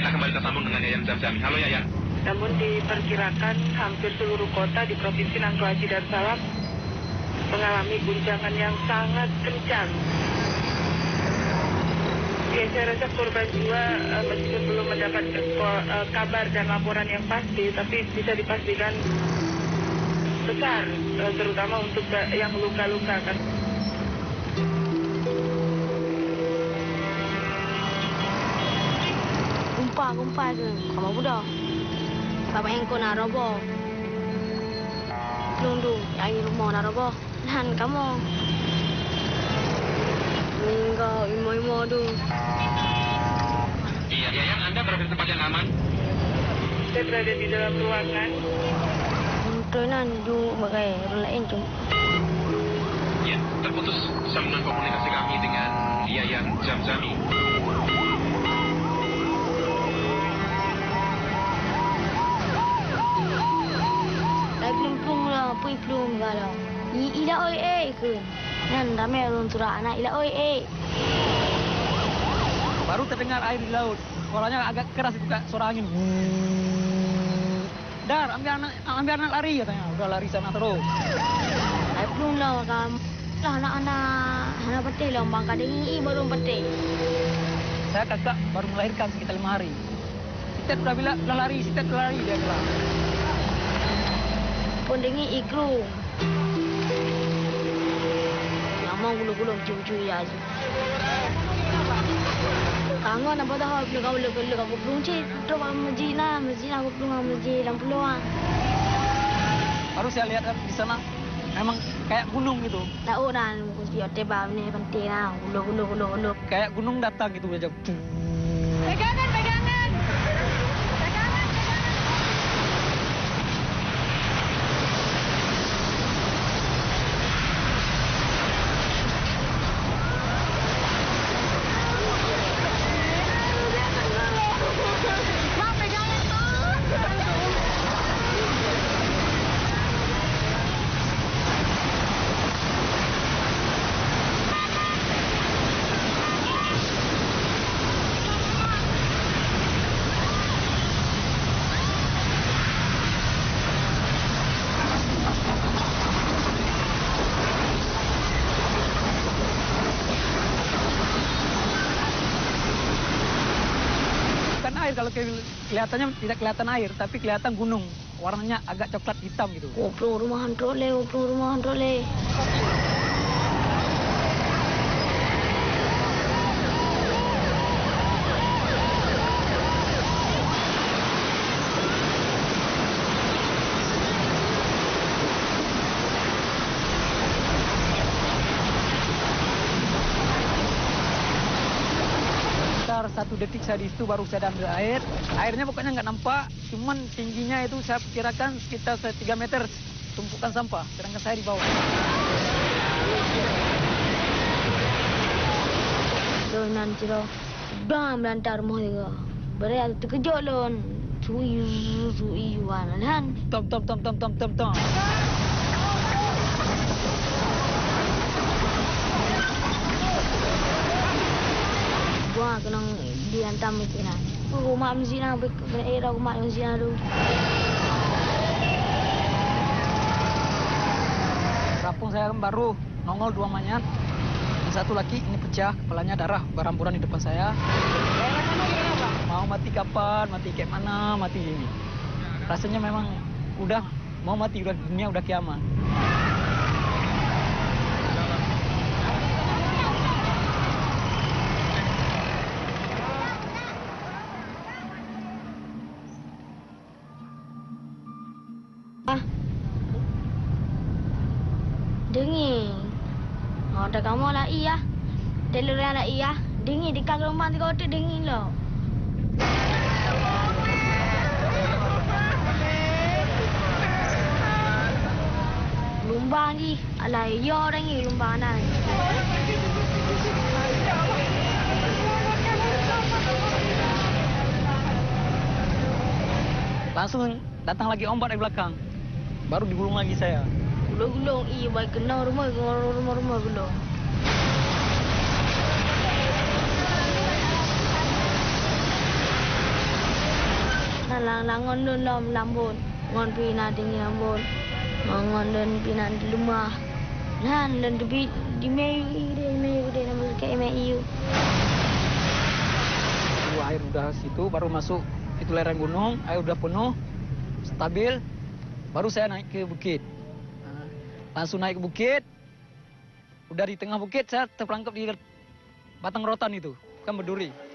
kita kembali tersambung dengan Yayan Zamzami. Halo Yayan. Namun diperkirakan hampir seluruh kota di Provinsi Nangko Haji Darussalam mengalami guncangan yang sangat kencang. Ya, saya rasa korban jiwa meskipun belum mendapatkan kabar dan laporan yang pasti, tapi bisa dipastikan besar, terutama untuk yang luka-luka kan. Kumpa ke, kamu budak. Bapak yang kau nak roboh. Nunggu, yang rumah nak roboh. Nahan kamu. Enggak, imo tu. Iya, Yayan, Anda berada di tempat yang aman? Saya berada di dalam ruangan. Kenan du bagai orang lain tu. Ya, terputus sambungan komunikasi kami dengan Yayan Zamzami. Plum lah, plum galau. Ila oi ke. Nan ramai orang surah anak ila oi. Baru terdengar air di laut. Suaranya agak keras itu kak, suara angin. Dar, ambil anak lari katanya. Udah lari sana terus. Plum lah kamu. Lah anak petai lah bang kadang ini baru petai. Saya kakak baru melahirkan sekitar 5 hari. Sitet udah lari dia bilang. Pun dengi ikru. Lama gulung cuci aja. Kangen apa dah kau belum cik. Terus masjid aku belum masjid lampu luar. Baru saya lihat di sana memang kayak gunung gitu. Tahu dah mesti tebal ni penting lah. Gulung. Kayak gunung datang gitu aja. Pegangan. Kalau kelihatannya tidak kelihatan air, tapi kelihatan gunung. Warnanya agak coklat hitam gitu. Oprong rumahan trole. Satu detik saya di situ baru saya ambil air. Airnya pokoknya nggak nampak, cuman tingginya itu saya perkirakan sekitar 3 meter tumpukan sampah, sedangkan saya di bawah. Donan ciro, bang melantar rumah juga. Berat terkejut lon, sui wan kan. Tom. Wah, kena dihantam masjid lah. Rumah masjid lah, era rumah masjid lah tu. Kampung saya baru nongol 2 mayat. Yang satu laki ini pecah, kepalanya darah, beramburan di depan saya. Mau mati kapan, mati kayak mana, mati ini. Rasanya memang udah mau mati, udah dunia udah kiamat. Dengin. Ada kamu lah iya. Telur yang lah iya. Dengin di kaki rumah di kota dengin loh. Lumbang ni. Alah iya orang ni lumbang nak. Langsung datang lagi ombak dari belakang. Baru digulung lagi saya. Gulung, iya baik kena rumah gulung. langon dun lambun. Ngon pina tinggi lambun. Ngon dun pina di rumah. Lan dan di meyu deh nama kayak meyu. Air udah situ baru masuk itu lereng gunung, air udah penuh, stabil, baru saya naik ke bukit. Langsung naik ke bukit, udah di tengah bukit saya terperangkap di batang rotan itu, kan berduri.